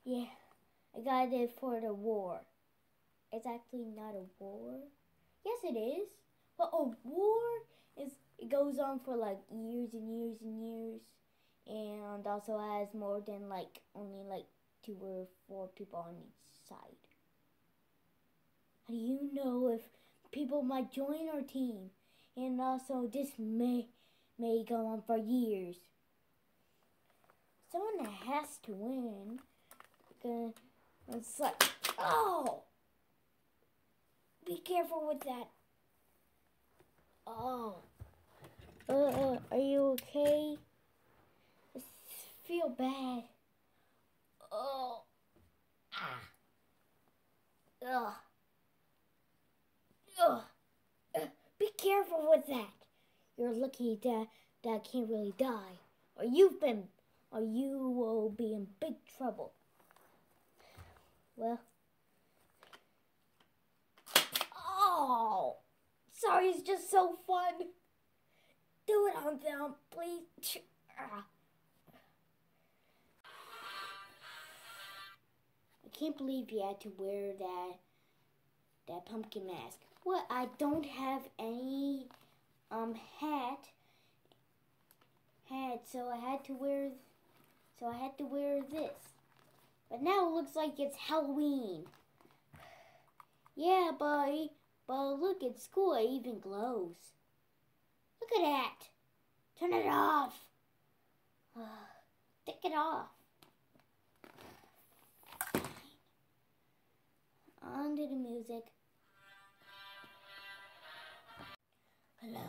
Yeah, I got it for the war. It's actually not a war. Yes, it is. But a war is, it goes on for like years and years and years, and also has more than like only like 2 or 4 people on each side. How do you know if people might join our team? And also, this may go on for years. Someone has to win. Because it's like, oh! Be careful with that. Oh. Are you okay? I feel bad. Oh. Ah. Ugh. Ugh. Be careful with that. You're lucky that I can't really die. Or you will be in big trouble. Well. Oh. Sorry, it's just so fun. Do it on them, please. I can't believe you had to wear that pumpkin mask. Well, I don't have any hat, so I had to wear this. But now it looks like it's Halloween. Yeah, buddy. But look, at school it even glows. Look at that. Turn it off. Take it off. On to the music. Hello.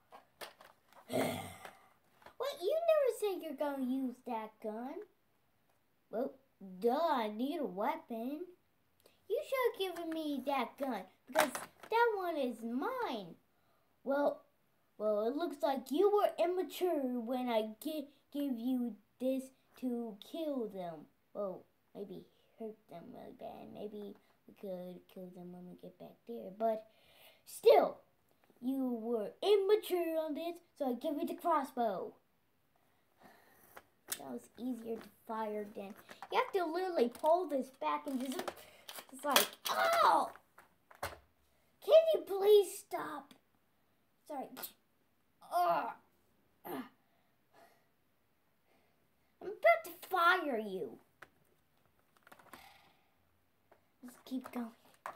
What? You never said you're gonna use that gun. Well, duh, I need a weapon. You should have given me that gun, because that one is mine. Well, it looks like you were immature when I gave you this to kill them. Well, maybe hurt them really bad. Maybe we could kill them when we get back there. But still, you were immature on this, so I give you the crossbow. That was easier to fire than... You have to literally pull this back and just... It's like, oh! Can you please stop? Sorry. I'm about to fire you. Let's keep going.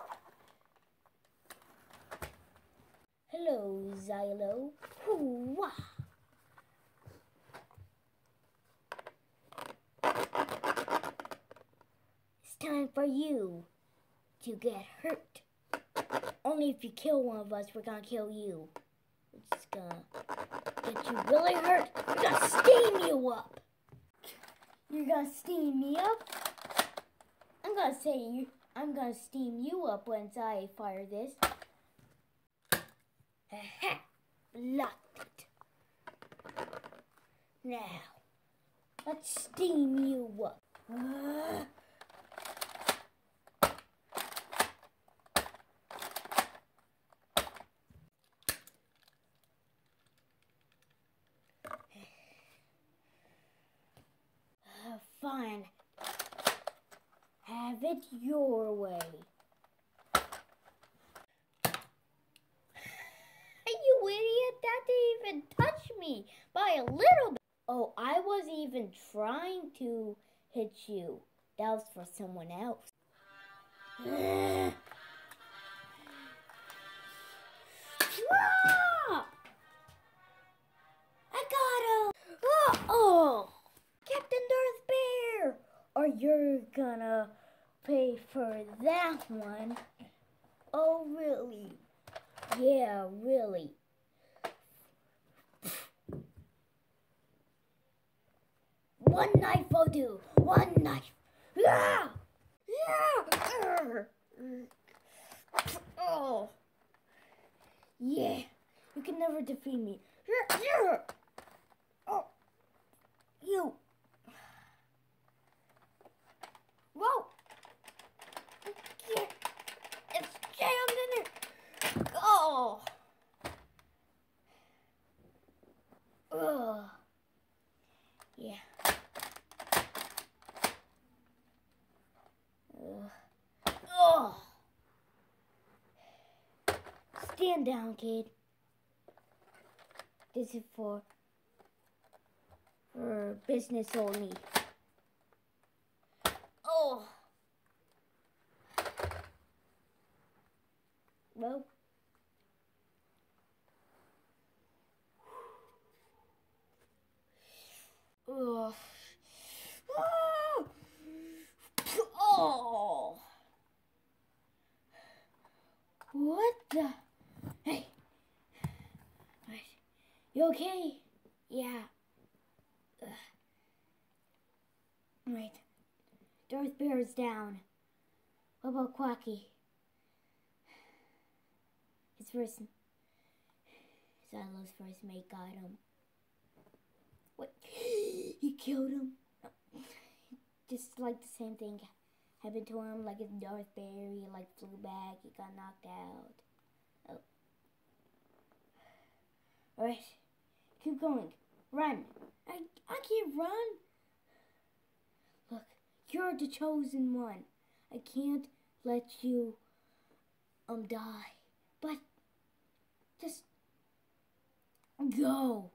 Hello, Xylo. Hoo-wah. It's time for you to get hurt. Only if you kill one of us, we're gonna kill you. We're just gonna get you really hurt. We're gonna steam you up. You're gonna steam me up? I'm gonna steam you up once I fire this. Aha! Blocked it. Now, let's steam you up. Fine. Have it your way. You idiot! That didn't even touch me by a little bit. Oh, I wasn't even trying to hit you. That was for someone else. I got him! Oh! Captain Darth Bear! Or you're gonna pay for that one. Oh, really? Yeah, really. One knife will do. One knife. Yeah! Yeah! Oh. Yeah. You can never defeat me. Oh. You. Whoa. It's jammed in there. Oh. Ugh. Yeah. stand down, kid. This is for business only. Oh. Well. Oh. Oh. What the? Hey. Right. You okay? Yeah. Right. Darth Bear's down. What about Quacky? Zylo's first mate got him. What? He killed him? Just like the same thing happened to him, like in Darth Bear, he like flew back, he got knocked out. Oh. Alright. Keep going. Run. I can't run. Look, you're the chosen one. I can't let you die. But just go.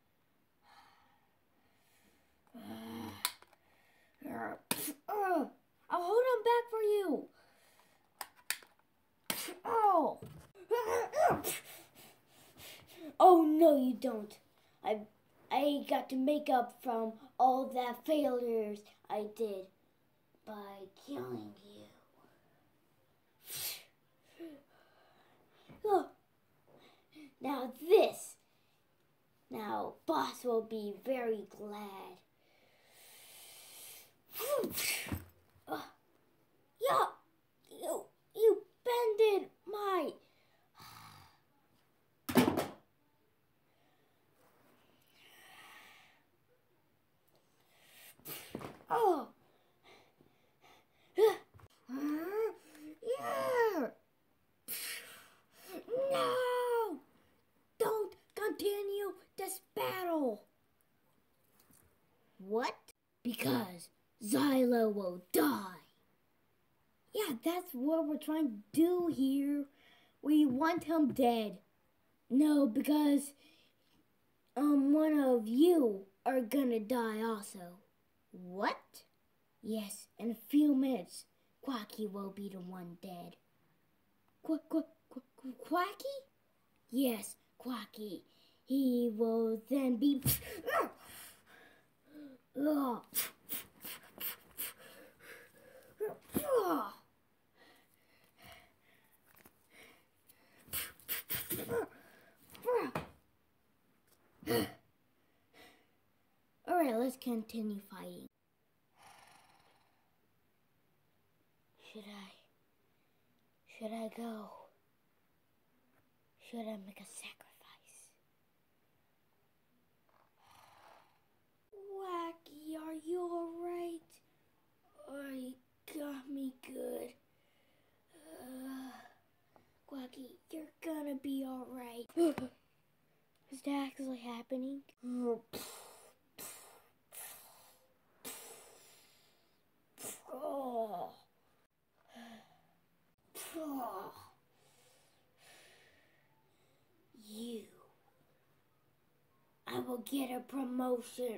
I'll hold him back for you. Oh. Oh no, you don't. I got to make up from all that failures I did by killing you. Oh. Now this. Now boss will be very glad. Yeah, you bended my. Oh. Yeah. No. Don't continue this battle. What? Because Zylo will die. Yeah, that's what we're trying to do here. We want him dead. No, because one of you are gonna die also. What? Yes, in a few minutes, Quacky will be the one dead. Quacky? Yes, Quacky. He will then be. Alright, let's continue fighting. Should I go? Should I make a sacrifice? Wacky, are you alright? Oh, you got me good. Quacky, you're gonna be alright. Is that actually happening? Oh. You. I will get a promotion.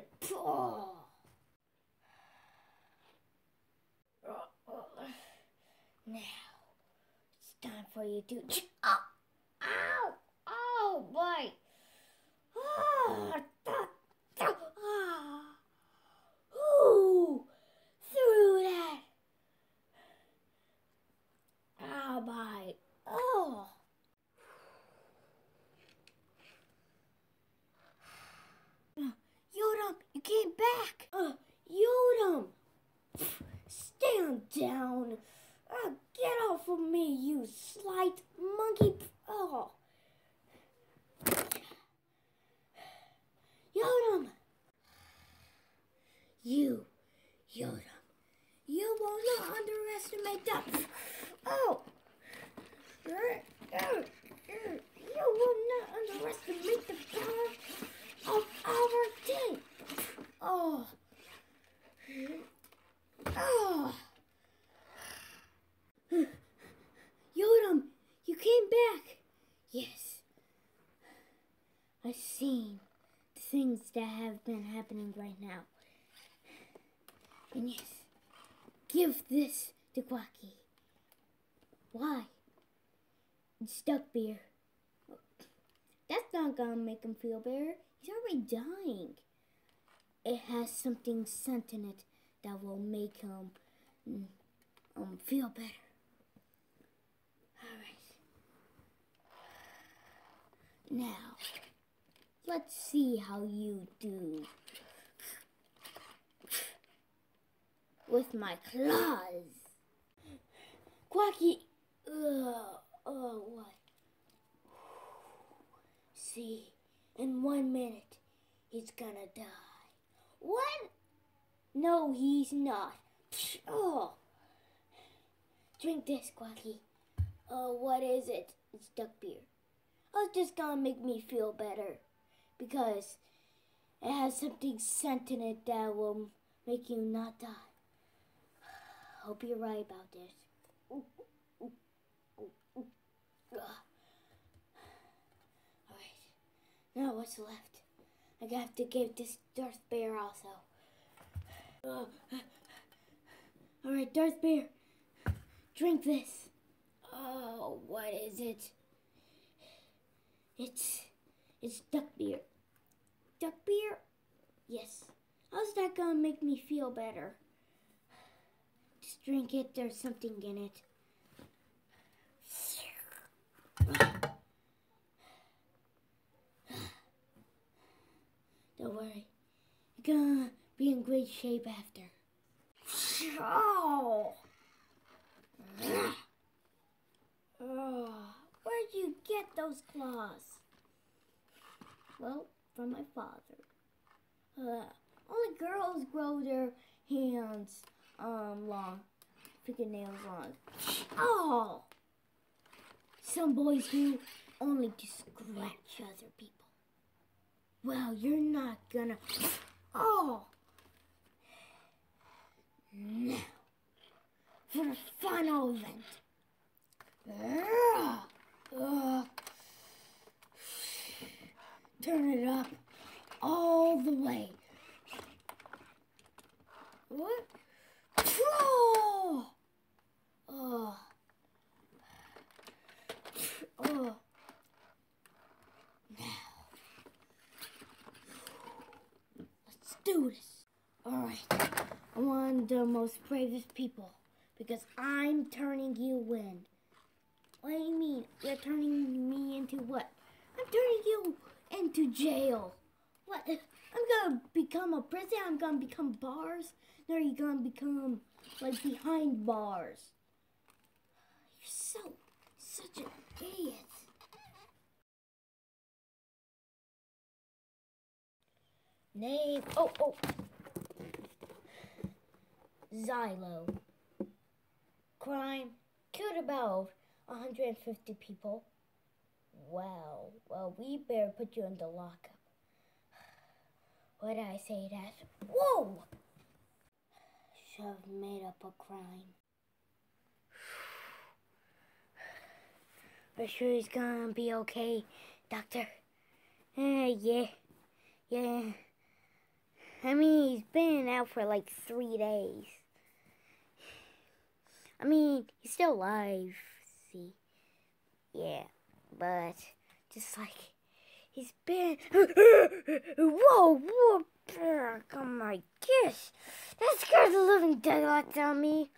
Now, it's time for you to. Oh, ow! Oh, boy! Ooh! Through that! Oh, my! Oh! Yodam, you came back! Yodam! Stand down! Get off of me, you slight monkey! Oh! Yodam! Yodam, you will not underestimate that! Oh! You will not underestimate the power of our team! Oh! Oh! Yodam, you came back! Yeah, been happening right now. And yes, give this to Quacky. Why? It's duck beer. That's not gonna make him feel better. He's already dying. It has something scent in it that will make him feel better. Alright. Now, let's see how you do with my claws. Quacky. What? See, in 1 minute, he's gonna die. What? No, he's not. Oh. Drink this, Quacky. What is it? It's duck beer. Oh, it's just gonna make me feel better. Because it has something scent in it that will make you not die. Hope you're right about this. Alright. Now what's left? I have to give this Darth Bear also. Alright, Darth Bear. Drink this. Oh, what is it? It's duck beer. Duck beer? Yes. How's that gonna make me feel better? Just drink it, there's something in it. Don't worry. You're gonna be in great shape after. Oh! Where'd you get those claws? Well, from my father. Only girls grow their hands long, fingernails long. Oh! Some boys do only to scratch other people. Well, you're not gonna. Oh! Now, for the final event. Turn it up all the way. What? Oh! Oh. Oh. Now. Let's do this. Alright. I'm one of the most bravest people because I'm turning you in. What do you mean? You're turning me into what? I'm turning you into jail. What? I'm gonna become a prison? I'm gonna become bars? No, you're gonna become like behind bars. You're such an idiot. Name, Xylo. Crime, killed about 150 people. Wow, well, we better put you in the lockup. Why did I say that? Whoa! Should have made up a crime. Are you sure he's gonna be okay, doctor? Yeah. I mean, he's been out for like 3 days. I mean, he's still alive, see? Yeah, but just like, he's been... Whoa! Oh my gosh! That scared the living daylights out of me.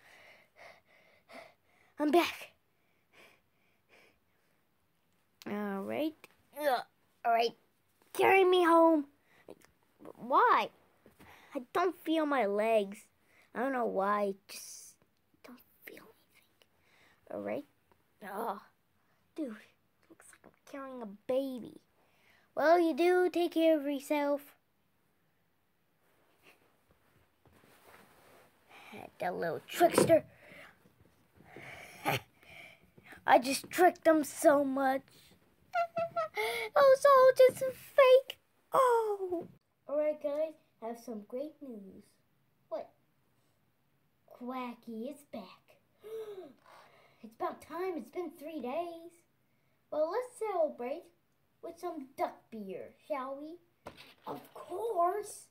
I'm back. Alright. Alright. Carry me home. Why? I don't feel my legs. I don't know why. Just don't feel anything. Alright? Oh, dude. Looks like I'm carrying a baby. Well, you do take care of yourself. That little trickster. I just tricked him so much. Oh, so just fake. Oh. Alright, guys. I have some great news. What? Quacky is back. It's about time. It's been 3 days. Well, let's celebrate with some duck beer, shall we? Of course.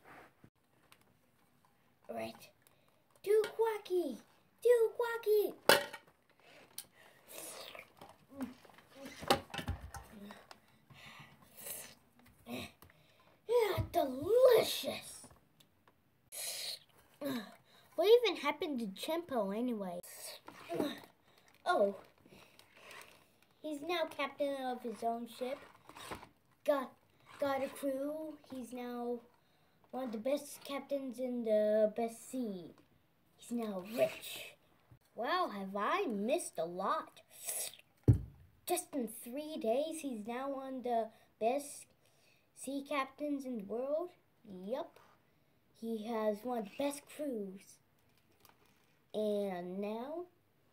Right. Too quacky. Too quacky. Yeah, delicious. What even happened to Chimpo anyway? Oh, he's now captain of his own ship. Got a crew. He's now one of the best captains in the best sea. He's now rich. Wow, have I missed a lot? Just in 3 days, he's now one of the best sea captains in the world. Yup. He has one of the best crews. And now,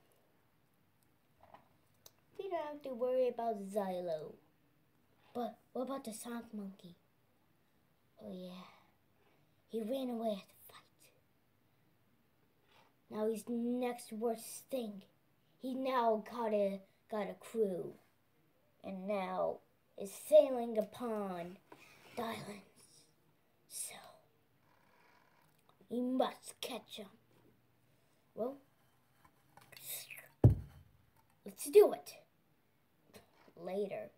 we don't have to worry about Xylo. But what about the Sonic Monkey? Oh yeah, he ran away at the fight. Now he's next worst thing. He now got a crew. And now is sailing upon the islands. So, he must catch him. Well, let's do it. Later.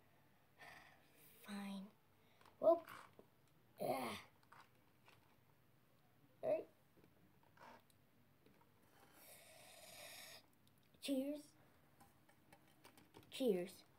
Fine. Well, alright. Cheers. Cheers.